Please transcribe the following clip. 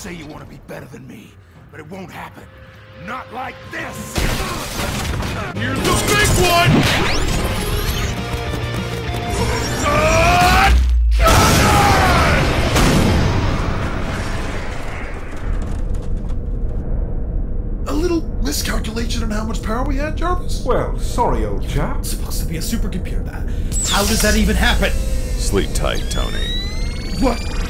say you want to be better than me, but it won't happen. Not like this! Here's the big one! A little miscalculation on how much power we had, Jarvis? Well, sorry, old chap. It's supposed to be a supercomputer, that. How does that even happen? Sleep tight, Tony. What?